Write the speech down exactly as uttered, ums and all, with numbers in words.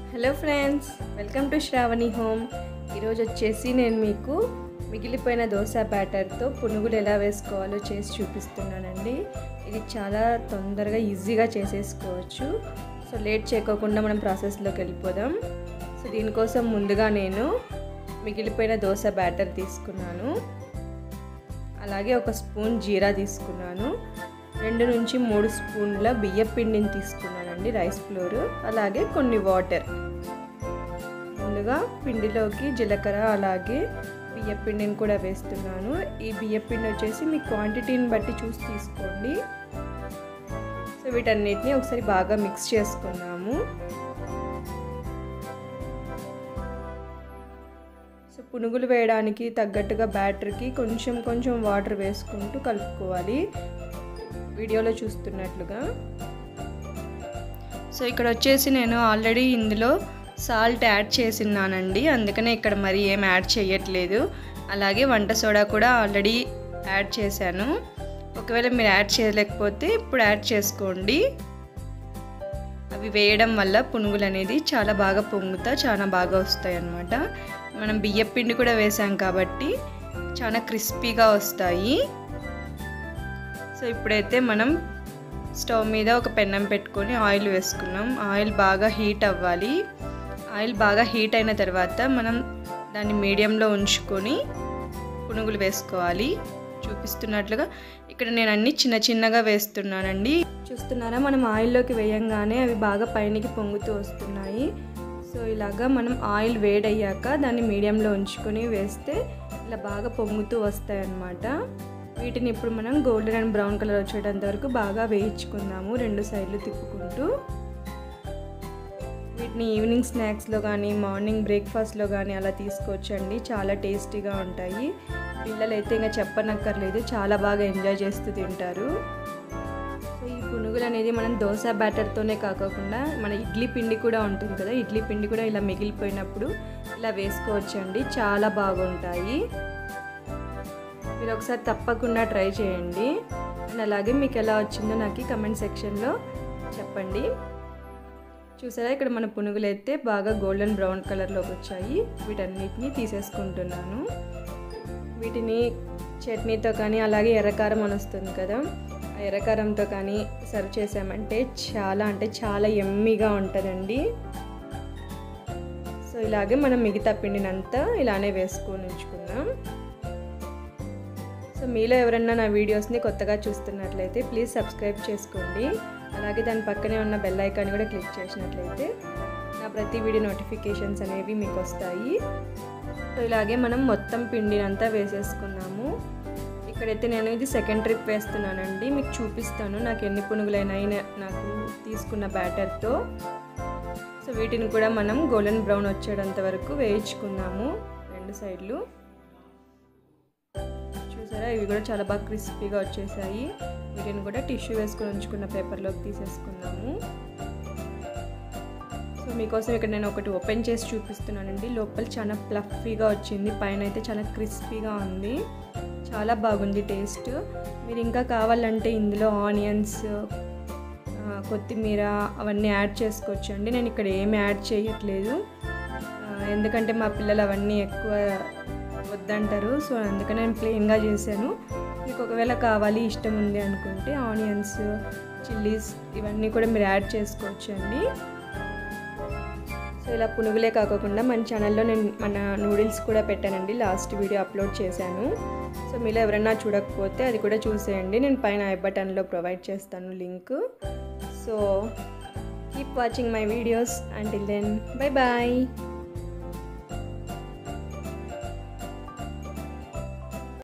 Hello friends, welcome to Shravani home. ఈరోజు వచ్చేసి నేను మీకు మిగిలిపోయిన దోశ బ్యాటర్తో పునుగులు ఎలా వేసుకోవాలో చేసి చూపిస్తున్నానండి. ఇది చాలా తొందరగా ఈజీగా చేసేసుకోవచ్చు. సో లేట్ చేయకోకుండా మనం ప్రాసెస్లోకి వెళ్ళిపోదాం. సో దీనికోసం ముందుగా నేను మిగిలిపోయిన దోశ బ్యాటర్ తీసుకున్నాను. అలాగే ఒక స్పూన్ జీరా తీసుకున్నాను. రెండు నుంచి మూడు స్పూన్ల బియ్య పిండిని తీసుకున్నానండి, రైస్ ఫ్లోర్. అలాగే కొన్ని వాటర్. ముందుగా పిండిలోకి జీలకర్ర అలాగే బియ్య పిండిని కూడా వేస్తున్నాను. ఈ బియ్య పిండి వచ్చేసి మీ క్వాంటిటీని బట్టి చూసి తీసుకోండి. సో వీటన్నిటిని ఒకసారి బాగా మిక్స్ చేసుకున్నాము. సో పునుగులు వేయడానికి తగ్గట్టుగా బ్యాటర్కి కొంచెం కొంచెం వాటర్ వేసుకుంటూ కలుపుకోవాలి, వీడియోలో చూస్తున్నట్లుగా. సో ఇక్కడ వచ్చేసి నేను ఆల్రెడీ ఇందులో సాల్ట్ యాడ్ చేసినానండి, అందుకనే ఇక్కడ మరి ఏం యాడ్ చేయట్లేదు. అలాగే వంట సోడా కూడా ఆల్రెడీ యాడ్ చేశాను. ఒకవేళ మీరు యాడ్ చేయలేకపోతే ఇప్పుడు యాడ్ చేసుకోండి. అవి వేయడం వల్ల పునుగులు అనేది చాలా బాగా పొంగుతా చాలా బాగా వస్తాయి అన్నమాట. మనం బియ్య పిండి కూడా వేసాం కాబట్టి చాలా క్రిస్పీగా వస్తాయి. సో ఇప్పుడైతే మనం స్టవ్ మీద ఒక పెన్నం పెట్టుకొని ఆయిల్ వేసుకున్నాం. ఆయిల్ బాగా హీట్ అవ్వాలి. ఆయిల్ బాగా హీట్ అయిన తర్వాత మనం దాన్ని మీడియంలో ఉంచుకొని పునుగులు వేసుకోవాలి. చూపిస్తున్నట్లుగా ఇక్కడ నేను అన్ని చిన్న చిన్నగా వేస్తున్నానండి. చూస్తున్నారా, మనం ఆయిల్లోకి వేయంగానే అవి బాగా పైనకి పొంగుతూ వస్తున్నాయి. సో ఇలాగా మనం ఆయిల్ వేడయ్యాక దాన్ని మీడియంలో ఉంచుకొని వేస్తే ఇలా బాగా పొంగుతూ వస్తాయి అన్నమాట. వీటిని ఇప్పుడు మనం గోల్డెన్ అండ్ బ్రౌన్ కలర్ వచ్చేటంత వరకు బాగా వేయించుకుందాము, రెండు సైడ్లు తిప్పుకుంటూ. వీటిని ఈవినింగ్ స్నాక్స్లో కానీ మార్నింగ్ బ్రేక్ఫాస్ట్లో కానీ అలా తీసుకోవచ్చండి, చాలా టేస్టీగా ఉంటాయి. పిల్లలైతే ఇంకా చెప్పనక్కర్లేదు, చాలా బాగా ఎంజాయ్ చేస్తూ తింటారు. సో ఈ పునుగులు అనేది మనం దోశ బ్యాటర్తోనే కాకుండా మన ఇడ్లీ పిండి కూడా ఉంటుంది కదా, ఇడ్లీ పిండి కూడా ఇలా మిగిలిపోయినప్పుడు ఇలా వేసుకోవచ్చండి, చాలా బాగుంటాయి. మీరు ఒకసారి తప్పకుండా ట్రై చేయండి. అండ్ అలాగే మీకు ఎలా వచ్చిందో నాకు కమెంట్ సెక్షన్లో చెప్పండి. చూసారా, ఇక్కడ మన పునుగులు అయితే బాగా గోల్డెన్ బ్రౌన్ కలర్లోకి వచ్చాయి. వీటన్నిటిని తీసేసుకుంటున్నాను. వీటిని చట్నీతో కానీ అలాగే ఎర్రకారం అని వస్తుంది కదా, ఆ ఎర్రకారంతో కానీ సర్వ్ చేసామంటే చాలా అంటే చాలా యమ్మీగా ఉంటుందండి. సో ఇలాగే మనం మిగతా పిండినంతా ఇలానే వేసుకొని ఉంచుకుందాం. సో మీలో ఎవరన్నా నా వీడియోస్ని కొత్తగా చూస్తున్నట్లయితే ప్లీజ్ సబ్స్క్రైబ్ చేసుకోండి. అలాగే దాని పక్కనే ఉన్న బెల్ ఐకాన్ కూడా క్లిక్ చేసినట్లయితే నా ప్రతి వీడియో నోటిఫికేషన్స్ అనేవి మీకు వస్తాయి. సో ఇలాగే మనం మొత్తం పిండినంతా వేసేసుకున్నాము. ఇక్కడైతే నేను ఇది సెకండ్ ట్రిప్ వేస్తున్నానండి, మీకు చూపిస్తాను నాకు ఎన్ని పునుగులైనాయి నాకు తీసుకున్న బ్యాటర్తో. సో వీటిని కూడా మనం గోల్డెన్ బ్రౌన్ వచ్చేటంత వరకు వేయించుకున్నాము రెండు సైడ్లు. చూసారా, ఇవి కూడా చాలా బాగా క్రిస్పీగా వచ్చేసాయి. వీటిని కూడా టిష్యూ వేసుకొని ఉంచుకున్న పేపర్లోకి తీసేసుకున్నాము. సో మీకోసం ఇక్కడ నేను ఒకటి ఓపెన్ చేసి చూపిస్తున్నానండి. లోపల చాలా ఫ్లఫీగా వచ్చింది, పైన అయితే చాలా క్రిస్పీగా ఉంది, చాలా బాగుంది టేస్ట్. మీరు ఇంకా కావాలంటే ఇందులో ఆనియన్స్, కొత్తిమీర అవన్నీ యాడ్ చేసుకోవచ్చు అండి. నేను ఇక్కడ ఏమి యాడ్ చేయట్లేదు, ఎందుకంటే మా పిల్లలు అవన్నీ ఎక్కువ వద్దంటారు. సో అందుకని నేను ప్లెయిన్గా చేశాను. మీకు ఒకవేళ కావాలి ఇష్టం ఉంది అనుకుంటే ఆనియన్స్, చిల్లీస్ ఇవన్నీ కూడా మీరు యాడ్ చేసుకోవచ్చు అండి. సో ఇలా పునుగులే కాకుండా మన ఛానల్లో నేను మన నూడిల్స్ కూడా పెట్టానండి, లాస్ట్ వీడియో అప్లోడ్ చేశాను. సో మీలో ఎవరైనా చూడకపోతే అది కూడా చూసేయండి, నేను పైన ఐ బటన్లో ప్రొవైడ్ చేస్తాను link. So keep watching my videos. Until then, bye bye.